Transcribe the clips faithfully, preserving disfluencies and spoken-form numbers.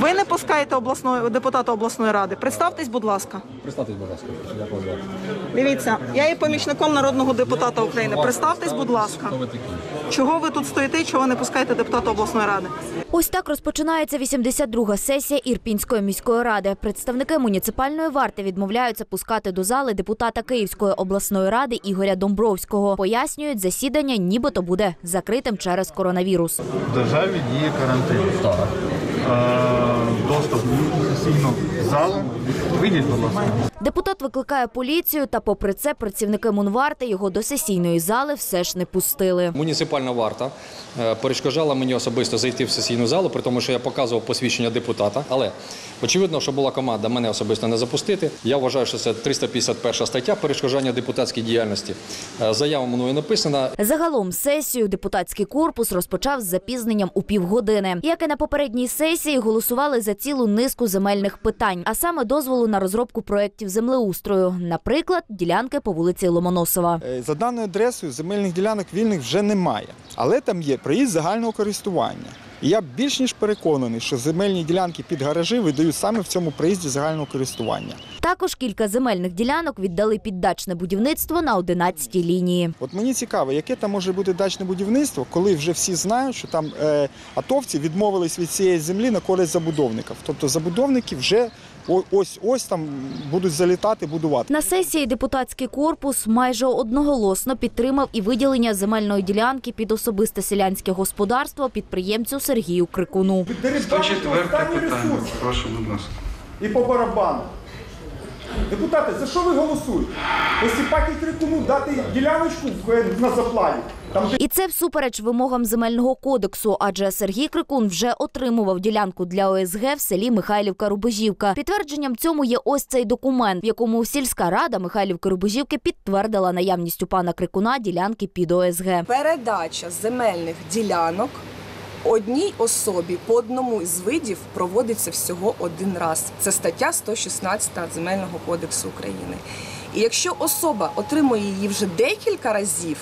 Ви не пускаєте обласної, депутата обласної ради. Представтесь, будь ласка. Представтесь, будь ласка. Я позвав. Дивіться, я є помічником народного депутата України. Представтесь, будь ласка. Чого ви тут стоїте, чого не пускаєте депутата обласної ради? Ось так розпочинається вісімдесят друга сесія Ірпінської міської ради. Представники муніципальної варти відмовляються пускати до зали депутата Київської обласної ради Ігоря Домбровського. Пояснюють, засідання нібито буде закритим через коронавірус. В державі діє карантин. Так. Доступ до сесійного залу. Вийдіть, будь ласка. Депутат викликає поліцію, та попри це працівники Мунварти його до сесійної зали все ж не пустили. Муніципальна варта перешкоджала мені особисто зайти в сесійну залу, при тому, що я показував посвідчення депутата. Але очевидно, що була команда мене особисто не запустити. Я вважаю, що це триста п'ятдесят перша стаття перешкоджання депутатській діяльності. Заява мною написана. Загалом сесію депутатський корпус розпочав з запізненням у півгодини. Як і на попередній сесії, голосували за цілу низку земельних питань, а саме дозволу на розробку проєктів землеустрою, наприклад, ділянки по вулиці Ломоносова. За даною адресою земельних ділянок вільних вже немає, але там є проїзд загального користування. І я більш ніж переконаний, що земельні ділянки під гаражі видають саме в цьому проїзді загального користування. Також кілька земельних ділянок віддали під дачне будівництво на одинадцятій лінії. От мені цікаво, яке там може бути дачне будівництво, коли вже всі знають, що там е, атовці відмовились від цієї землі на користь забудовників. Тобто забудовники вже ось-ось там будуть залітати, будувати. На сесії депутатський корпус майже одноголосно підтримав і виділення земельної ділянки під особисте селянське господарство підприємцю Сергію Крикуну. сто четверте питання. Прошу, будь ласка. І по барабану. Депутати, за що ви голосуєте? Осіпаті Крикуну дати діляночку на заплаві. Там... І це всупереч вимогам земельного кодексу, адже Сергій Крикун вже отримував ділянку для О С Г в селі Михайлівка-Рубежівка. Підтвердженням цьому є ось цей документ, в якому сільська рада Михайлівки-Рубежівки підтвердила наявність у пана Крикуна ділянки під О С Г. Передача земельних ділянок одній особі по одному з видів проводиться всього один раз. Це стаття сто шістнадцять Земельного кодексу України. І якщо особа отримує її вже декілька разів,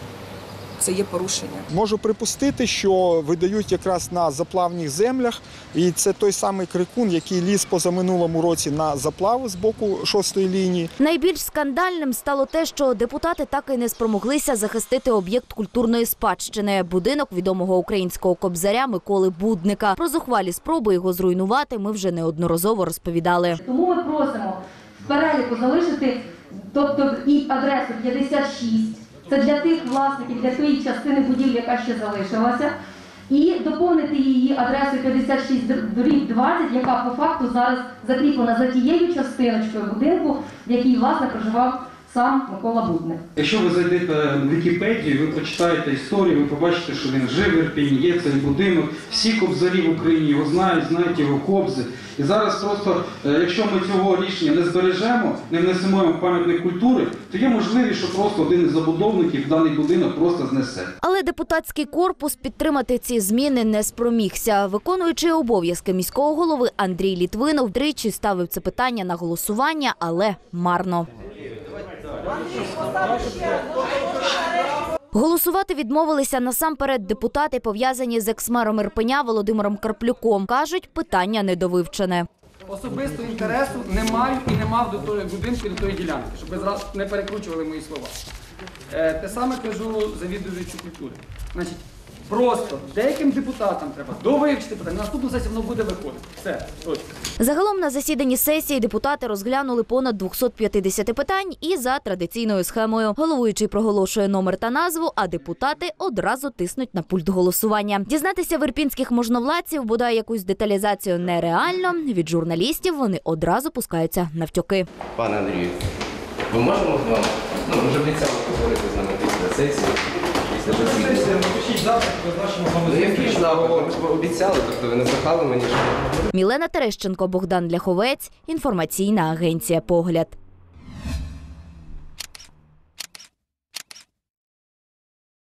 це є порушення. Можу припустити, що видають якраз на заплавних землях, і це той самий Крикун, який ліз позаминулому році на заплаву з боку шостої лінії. Найбільш скандальним стало те, що депутати так і не спромоглися захистити об'єкт культурної спадщини – будинок відомого українського кобзаря Миколи Будника. Про зухвалі спроби його зруйнувати ми вже неодноразово розповідали. Тому ми просимо в переліку залишити, тобто і адресу п'ятдесят шість. Це для тих власників, для тієї частини будівлі, яка ще залишилася. І доповнити її адресою п'ятдесят шість дріб двадцять, яка по факту зараз закріплена за тією частиночкою будинку, в якій, власне, проживав сам Микола Будник. Якщо ви зайдете в Вікіпедію, ви прочитаєте історію, ви побачите, що він жив в Ірпіні, є цей будинок. Всі кобзарі в Україні його знають, знають його кобзи. І зараз просто, якщо ми цього рішення не збережемо, не внесемо в пам'ятник культури, то є можливість, що просто один із забудовників даний будинок просто знесе. Але депутатський корпус підтримати ці зміни не спромігся. Виконуючий обов'язки міського голови Андрій Літвинов тричі ставив це питання на голосування, але марно. Голосувати відмовилися насамперед депутати, пов'язані з екс-мером Ірпеня Володимиром Карплюком. Кажуть, питання недовивчене. Особистого інтересу не маю і не мав до того будинку і до тої ділянки, щоб ви зразу не перекручували мої слова. Е, те саме кажу завідувачу культури. Значить, просто деяким депутатам треба довивчити питання. Наступну сесію воно буде виходити. Все, точно. Загалом на засіданні сесії депутати розглянули понад двісті п'ятдесят питань і за традиційною схемою. Головуючий проголошує номер та назву, а депутати одразу тиснуть на пульт голосування. Дізнатися в ірпінських можновладців бодай якусь деталізацію нереально. Від журналістів вони одразу пускаються навтьоки. Пане Андрію, ми можемо з вами, ну, ми вже обіцяли поговорити з нами після сесії. Ну, який ж запит? Ми ж обіцяли, тобто ви не брехали мені. Мілена Терещенко, Богдан Ляховець, інформаційна агенція «Погляд».